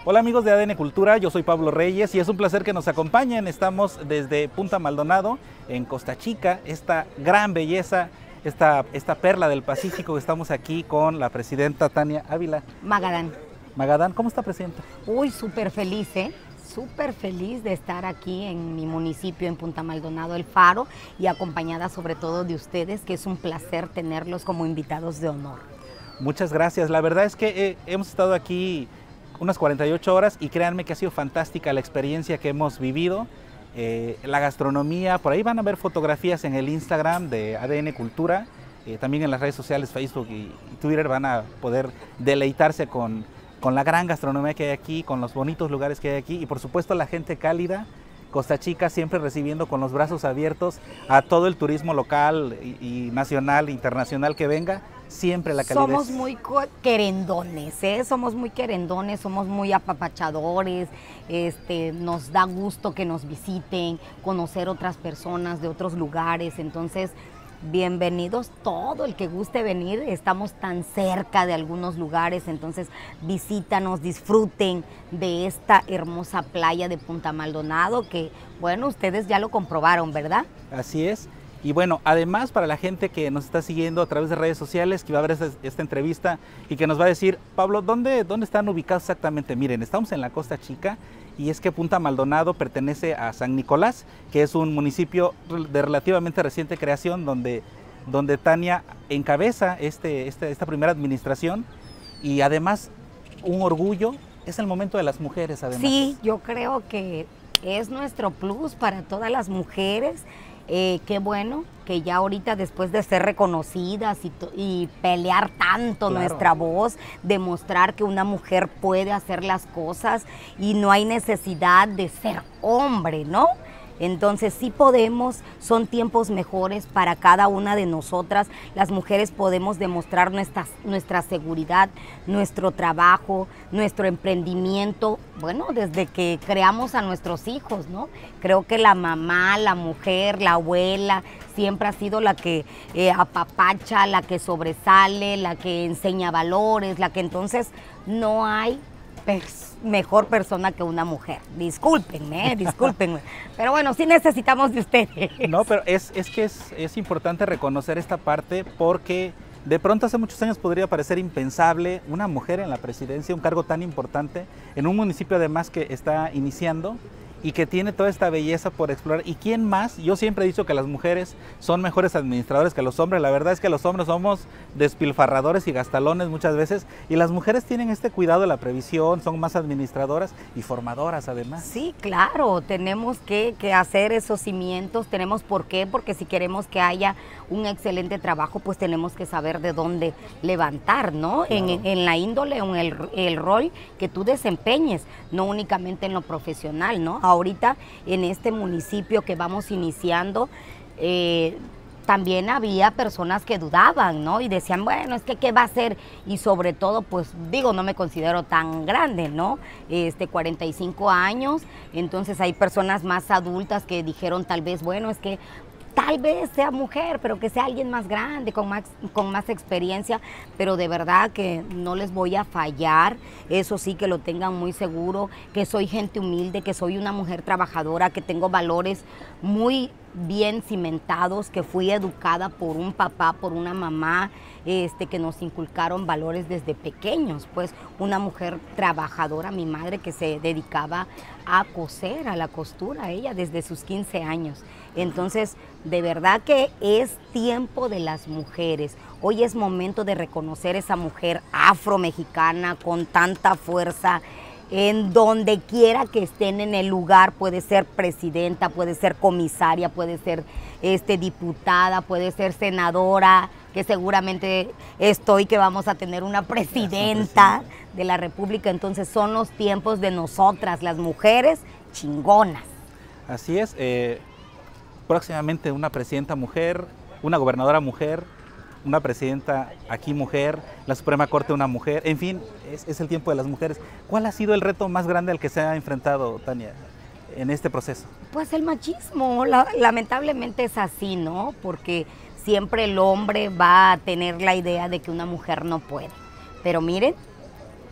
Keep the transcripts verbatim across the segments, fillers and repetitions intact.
Hola amigos de A D N Cultura, yo soy Pablo Reyes y es un placer que nos acompañen. Estamos desde Punta Maldonado, en Costa Chica, esta gran belleza, esta, esta perla del Pacífico. Estamos aquí con la presidenta Tania Ávila. Magadán. Magadán, ¿cómo está, presidenta? Uy, súper feliz, ¿eh? Súper feliz de estar aquí en mi municipio, en Punta Maldonado, El Faro, y acompañada sobre todo de ustedes, que es un placer tenerlos como invitados de honor. Muchas gracias. La verdad es que eh, hemos estado aquí unas cuarenta y ocho horas y créanme que ha sido fantástica la experiencia que hemos vivido. Eh, la gastronomía, por ahí van a ver fotografías en el Instagram de A D N Cultura, eh, también en las redes sociales Facebook y, y Twitter van a poder deleitarse con, con la gran gastronomía que hay aquí, con los bonitos lugares que hay aquí y por supuesto la gente cálida. Costa Chica siempre recibiendo con los brazos abiertos a todo el turismo local y, y nacional, internacional que venga, siempre la calidez. Somos muy querendones, ¿eh? Somos muy querendones, somos muy apapachadores, este, nos da gusto que nos visiten, conocer otras personas de otros lugares, entonces bienvenidos todo el que guste venir, estamos tan cerca de algunos lugares, entonces visítanos, disfruten de esta hermosa playa de Punta Maldonado que, bueno, ustedes ya lo comprobaron, ¿verdad? Así es. Y bueno, además para la gente que nos está siguiendo a través de redes sociales, que va a ver esta, esta entrevista y que nos va a decir, Pablo, ¿dónde, ¿dónde están ubicados exactamente? Miren, estamos en la Costa Chica y es que Punta Maldonado pertenece a San Nicolás, que es un municipio de relativamente reciente creación donde, donde Tania encabeza este, este, esta primera administración y además un orgullo, es el momento de las mujeres además. Sí, yo creo que es nuestro plus para todas las mujeres. Eh, qué bueno que ya ahorita después de ser reconocidas y, y pelear tanto claro. nuestra voz, demostrar que una mujer puede hacer las cosas y no hay necesidad de ser hombre, ¿no? Entonces sí podemos, son tiempos mejores para cada una de nosotras. Las mujeres podemos demostrar nuestra, nuestra seguridad, nuestro trabajo, nuestro emprendimiento, bueno, desde que creamos a nuestros hijos, ¿no? Creo que la mamá, la mujer, la abuela, siempre ha sido la que eh, apapacha, la que sobresale, la que enseña valores, la que entonces no hay mejor persona que una mujer. Discúlpenme, eh, discúlpenme. Pero bueno, sí necesitamos de ustedes. No, pero es, es que es, es importante reconocer esta parte porque de pronto hace muchos años podría parecer impensable una mujer en la presidencia, un cargo tan importante, en un municipio además que está iniciando y que tiene toda esta belleza por explorar. ¿Y quién más? Yo siempre he dicho que las mujeres son mejores administradores que los hombres. La verdad es que los hombres somos despilfarradores y gastalones muchas veces y las mujeres tienen este cuidado de la previsión, son más administradoras y formadoras además. Sí, claro, tenemos que, que hacer esos cimientos, tenemos por qué, porque si queremos que haya un excelente trabajo, pues tenemos que saber de dónde levantar, ¿no? Claro. En, en la índole o en el, el rol que tú desempeñes, no únicamente en lo profesional, ¿no? Ahorita en este municipio que vamos iniciando, eh, también había personas que dudaban, ¿no? Y decían, bueno, es que ¿qué va a hacer? Y sobre todo, pues digo, no me considero tan grande, ¿no? Este, cuarenta y cinco años, entonces hay personas más adultas que dijeron tal vez, bueno, es que tal vez sea mujer, pero que sea alguien más grande, con más, con más experiencia, pero de verdad que no les voy a fallar, eso sí que lo tengan muy seguro, que soy gente humilde, que soy una mujer trabajadora, que tengo valores muy bien cimentados, que fui educada por un papá, por una mamá, este, que nos inculcaron valores desde pequeños, pues una mujer trabajadora, mi madre que se dedicaba a coser, a la costura, ella desde sus quince años. Entonces, de verdad que es tiempo de las mujeres. Hoy es momento de reconocer esa mujer afromexicana con tanta fuerza, en donde quiera que estén en el lugar, puede ser presidenta, puede ser comisaria, puede ser este, diputada, puede ser senadora, que seguramente estoy que vamos a tener una presidenta de la República, entonces son los tiempos de nosotras, las mujeres chingonas. Así es, eh, próximamente una presidenta mujer, una gobernadora mujer, una presidenta aquí mujer, la Suprema Corte una mujer, en fin, es, es el tiempo de las mujeres. ¿Cuál ha sido el reto más grande al que se ha enfrentado, Tania, en este proceso? Pues el machismo, la, lamentablemente es así, ¿no? Porque siempre el hombre va a tener la idea de que una mujer no puede. Pero miren,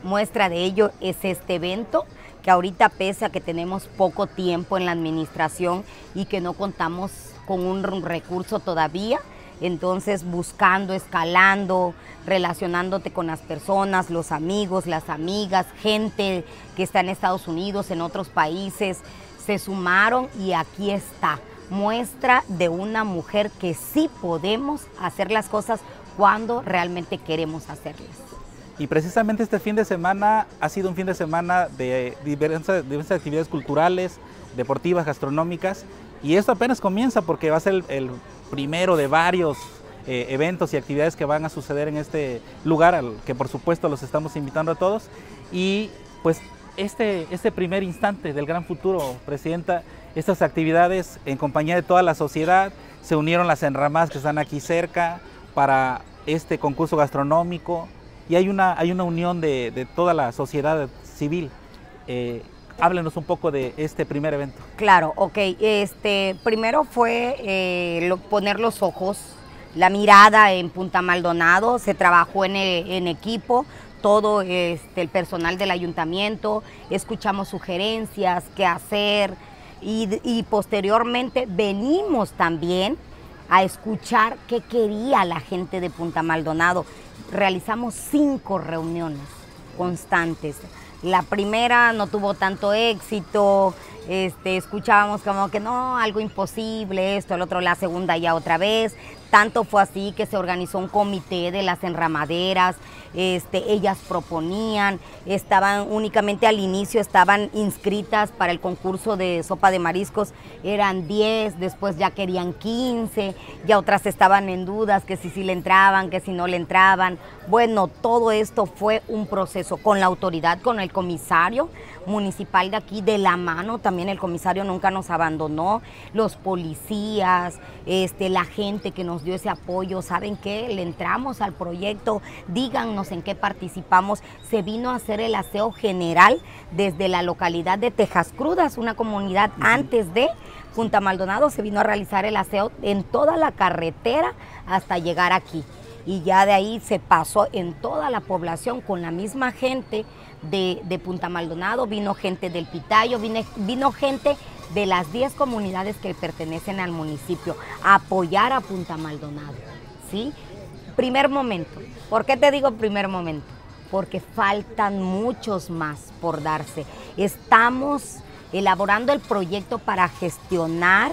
muestra de ello es este evento, que ahorita pese a que tenemos poco tiempo en la administración y que no contamos con un recurso todavía, entonces buscando, escalando, relacionándote con las personas, los amigos, las amigas, gente que está en Estados Unidos, en otros países, se sumaron y aquí está, muestra de una mujer que sí podemos hacer las cosas cuando realmente queremos hacerlas. Y precisamente este fin de semana ha sido un fin de semana de diversas, diversas actividades culturales, deportivas, gastronómicas, y esto apenas comienza porque va a ser el, el primero de varios eh, eventos y actividades que van a suceder en este lugar, al que por supuesto los estamos invitando a todos. Y pues este, este primer instante del gran futuro, Presidenta, estas actividades en compañía de toda la sociedad, se unieron las enramadas que están aquí cerca para este concurso gastronómico, y hay una, hay una unión de, de toda la sociedad civil. Eh, háblenos un poco de este primer evento. Claro, ok. Este, primero fue eh, lo, poner los ojos, la mirada en Punta Maldonado, se trabajó en, en equipo, todo este, el personal del ayuntamiento, escuchamos sugerencias, qué hacer, y, y posteriormente venimos también a escuchar qué quería la gente de Punta Maldonado. Realizamos cinco reuniones constantes. La primera no tuvo tanto éxito, este, escuchábamos como que no, algo imposible, esto, el otro, la segunda ya otra vez. Tanto fue así que se organizó un comité de las enramaderas, este, ellas proponían, estaban únicamente al inicio, estaban inscritas para el concurso de sopa de mariscos, eran diez, después ya querían quince, ya otras estaban en dudas, que si sí le entraban, que si no le entraban. Bueno, todo esto fue un proceso con la autoridad, con el comisario municipal de aquí, de la mano, también el comisario nunca nos abandonó, los policías, este, la gente que nos dio ese apoyo. ¿Saben qué? Le entramos al proyecto, díganos en qué participamos. Se vino a hacer el aseo general desde la localidad de Tejas Crudas, una comunidad uh-huh. antes de Punta Maldonado, se vino a realizar el aseo en toda la carretera hasta llegar aquí. Y ya de ahí se pasó en toda la población con la misma gente de, de Punta Maldonado, vino gente del Pitayo, vino, vino gente de las diez comunidades que pertenecen al municipio a apoyar a Punta Maldonado, ¿sí? Primer momento. ¿Por qué te digo primer momento? Porque faltan muchos más por darse. Estamos elaborando el proyecto para gestionar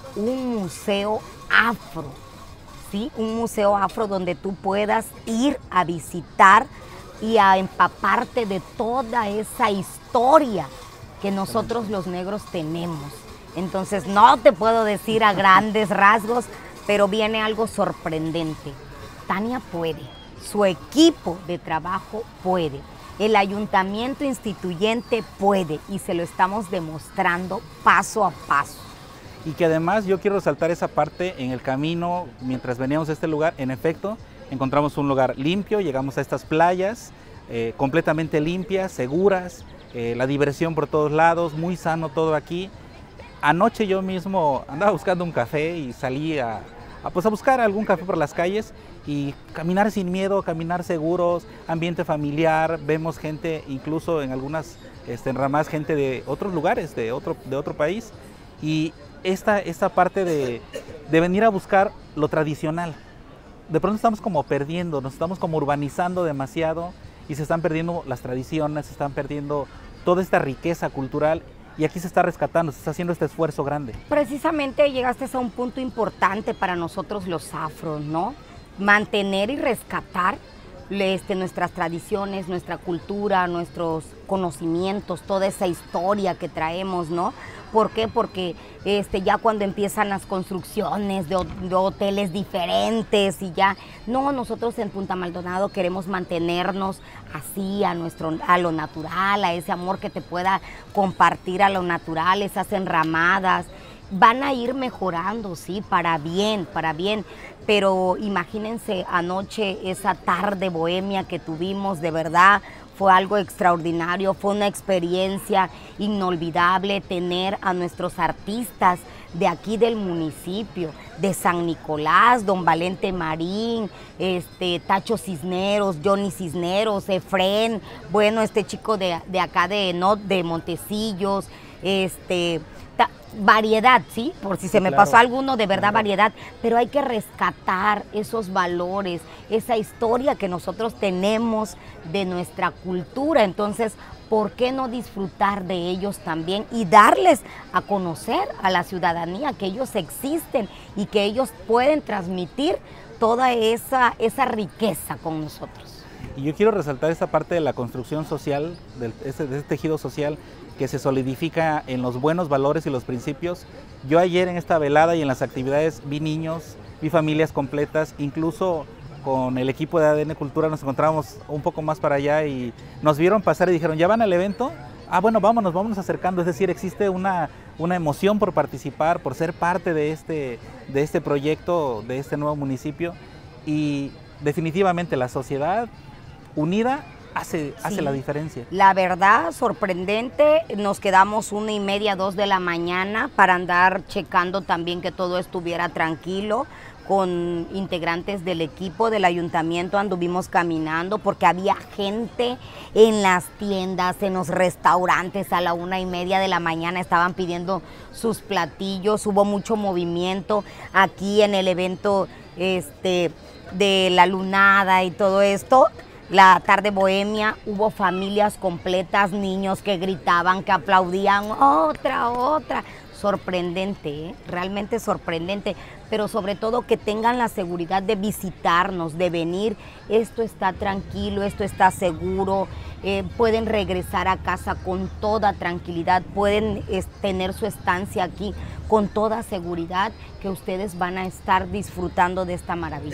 un museo afro. ¿Sí? Un museo afro donde tú puedas ir a visitar y a empaparte de toda esa historia que nosotros los negros tenemos. Entonces no te puedo decir a grandes rasgos, pero viene algo sorprendente. Tania puede, su equipo de trabajo puede, el ayuntamiento instituyente puede, y se lo estamos demostrando paso a paso. Y que además yo quiero resaltar esa parte en el camino, mientras veníamos a este lugar, en efecto, encontramos un lugar limpio, llegamos a estas playas eh, completamente limpias, seguras, eh, la diversión por todos lados, muy sano todo aquí. Anoche yo mismo andaba buscando un café y salí a, a, pues a buscar algún café por las calles y caminar sin miedo, caminar seguros, ambiente familiar, vemos gente, incluso en algunas este, enramadas, gente de otros lugares, de otro, de otro país, y Esta, esta parte de, de venir a buscar lo tradicional. De pronto estamos como perdiendo, nos estamos como urbanizando demasiado y se están perdiendo las tradiciones, se están perdiendo toda esta riqueza cultural, y aquí se está rescatando, se está haciendo este esfuerzo grande. Precisamente llegaste a un punto importante para nosotros los afros, ¿no? Mantener y rescatar este, nuestras tradiciones, nuestra cultura, nuestros conocimientos, toda esa historia que traemos, ¿no? ¿Por qué? Porque este, ya cuando empiezan las construcciones de, de hoteles diferentes y ya, no, nosotros en Punta Maldonado queremos mantenernos así a, nuestro, a lo natural, a ese amor que te pueda compartir a lo natural, esas enramadas. Van a ir mejorando, sí, para bien, para bien, pero imagínense anoche esa tarde bohemia que tuvimos, de verdad, fue algo extraordinario, fue una experiencia inolvidable tener a nuestros artistas de aquí del municipio, de San Nicolás, don Valente Marín, este, Tacho Cisneros, Johnny Cisneros, Efren, bueno, este chico de, de acá de, no, de Montecillos, este, ta, variedad, ¿sí? Por si se Sí, me claro. pasó alguno, de verdad Claro. variedad, pero hay que rescatar esos valores, esa historia que nosotros tenemos de nuestra cultura, entonces, ¿por qué no disfrutar de ellos también y darles a conocer a la ciudadanía que ellos existen y que ellos pueden transmitir toda esa, esa riqueza con nosotros? Y yo quiero resaltar esta parte de la construcción social, del, ese, de ese tejido social que se solidifica en los buenos valores y los principios. Yo ayer en esta velada y en las actividades vi niños, vi familias completas, incluso con el equipo de A D N Cultura nos encontrábamos un poco más para allá y nos vieron pasar y dijeron, ¿ya van al evento? Ah, bueno, vámonos, vámonos acercando. Es decir, existe una, una emoción por participar, por ser parte de este, de este proyecto, de este nuevo municipio, y definitivamente la sociedad unida hace, hace Sí. la diferencia. La verdad, sorprendente, nos quedamos una y media, dos de la mañana para andar checando también que todo estuviera tranquilo. Con integrantes del equipo del ayuntamiento anduvimos caminando porque había gente en las tiendas, en los restaurantes, a la una y media de la mañana estaban pidiendo sus platillos, hubo mucho movimiento aquí en el evento este, de la lunada y todo esto. La tarde bohemia, hubo familias completas, niños que gritaban, que aplaudían, otra, otra. Sorprendente, ¿eh? Realmente sorprendente, pero sobre todo que tengan la seguridad de visitarnos, de venir. Esto está tranquilo, esto está seguro, eh, pueden regresar a casa con toda tranquilidad, pueden es, tener su estancia aquí con toda seguridad, que ustedes van a estar disfrutando de esta maravilla.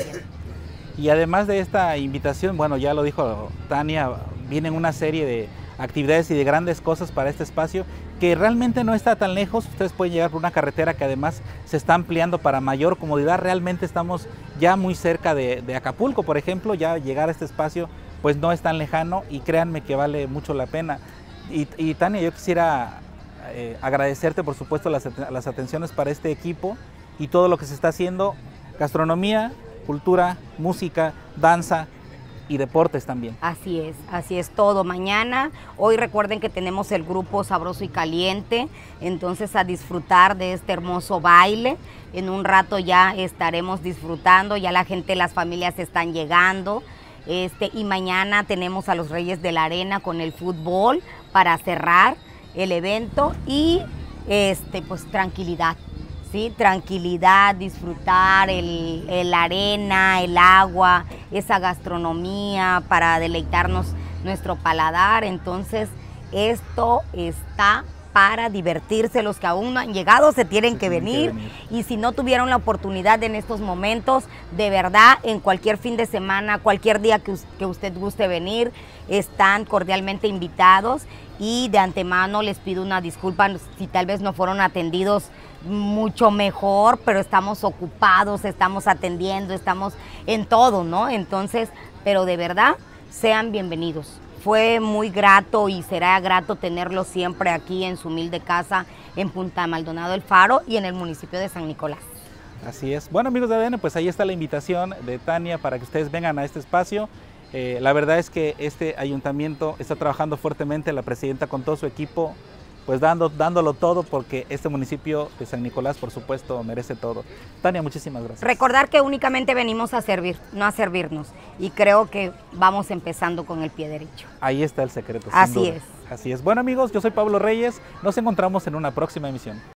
Y además de esta invitación, bueno, ya lo dijo Tania, vienen una serie de actividades y de grandes cosas para este espacio que realmente no está tan lejos. Ustedes pueden llegar por una carretera que además se está ampliando para mayor comodidad. Realmente estamos ya muy cerca de, de Acapulco, por ejemplo. Ya llegar a este espacio pues no es tan lejano y créanme que vale mucho la pena. Y, y Tania, yo quisiera eh, agradecerte por supuesto las, las atenciones para este equipo y todo lo que se está haciendo. Gastronomía, cultura, música, danza y deportes también. Así es, así es todo. Mañana, hoy recuerden que tenemos el grupo Sabroso y Caliente, entonces a disfrutar de este hermoso baile. En un rato ya estaremos disfrutando, ya la gente, las familias están llegando. Este, y mañana tenemos a los Reyes de la Arena con el fútbol para cerrar el evento y este, pues tranquilidad. Sí, tranquilidad, disfrutar el, el arena, el agua, esa gastronomía para deleitarnos nuestro paladar. Entonces, esto está para divertirse. Los que aún no han llegado se tienen, se que, tienen venir. que venir. Y si no tuvieron la oportunidad en estos momentos, de verdad, en cualquier fin de semana, cualquier día que, que usted guste venir, están cordialmente invitados. Y de antemano les pido una disculpa si tal vez no fueron atendidos mucho mejor, pero estamos ocupados, estamos atendiendo, estamos en todo, ¿no? Entonces, pero de verdad, sean bienvenidos. Fue muy grato y será grato tenerlos siempre aquí en su humilde casa en Punta Maldonado El Faro y en el municipio de San Nicolás. Así es. Bueno, amigos de A D N, pues ahí está la invitación de Tania para que ustedes vengan a este espacio. Eh, la verdad es que este ayuntamiento está trabajando fuertemente, la presidenta con todo su equipo, pues dando, dándolo todo porque este municipio de San Nicolás, por supuesto, merece todo. Tania, muchísimas gracias. Recordar que únicamente venimos a servir, no a servirnos, y creo que vamos empezando con el pie derecho. Ahí está el secreto. Así sin duda. es. Así es. Bueno, amigos, yo soy Pablo Reyes, nos encontramos en una próxima emisión.